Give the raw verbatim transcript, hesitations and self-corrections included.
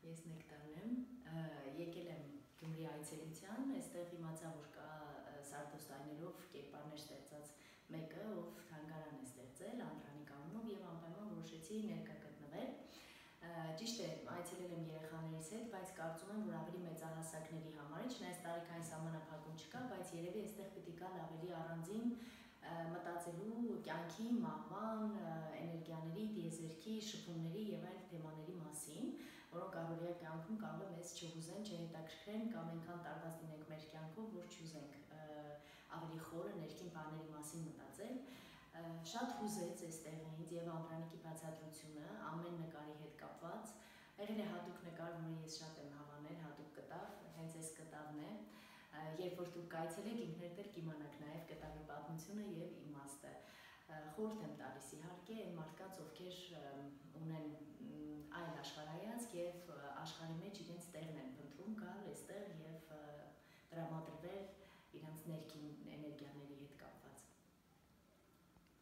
Ես Նեկտարն եմ, եկել եմ Գյումրի այցելության, այստեղ իմացա, որ կա սարդոստայներով կերպարներ ստեղծած մեկը, ով թանգարան է ստեղծել, Անդրանիկ անունով, եւ անպայման որոշեցի ներկա գտնվել։ Ճիշտ է, այցելել եմ երեխաներիս հետ, բայց կարծում եմ, որ ավելի մեծահասակների համար է, չնայած տարիքային սահմանափակում չկա, բայց երևի այստեղ պիտի գալ ավելի առանձին մտածելու կյանքի, մահվան, էներգիաների, տիեզերքի, շփումների եւ այլ թեմաների մասին, որոնք առօրյա կյանքում կարող է մեզ չհուզեն, չհետաքրքրեն կամ այնքան տարված լինենք մեր կյանքով, որ չուզենք ավելի խորը ներքին բաների մասին մտածել։ Շատ հուզեց այստեղ ինձ եւ Անդրանիկի բացատրությունը ամեն նկարի հետ կապված։ Եղել է հատուկ նկար, որը ես շատ եմ հավանել, հատուկ կտավ, հենց այս կտավն է։ Երբ որ դուք այցելեք, ինքներդ էլ կիմանաք նաև կտավի պատմությունը եւ իմաստը։ Խորհուրդ եմ տալիս իհարկե այն մարդկանց, ովքեր ունեն այլ աշխարհայացք եւ աշխարհի մեջ իրենց տեղն են փնտրում գալ այստեղ եւ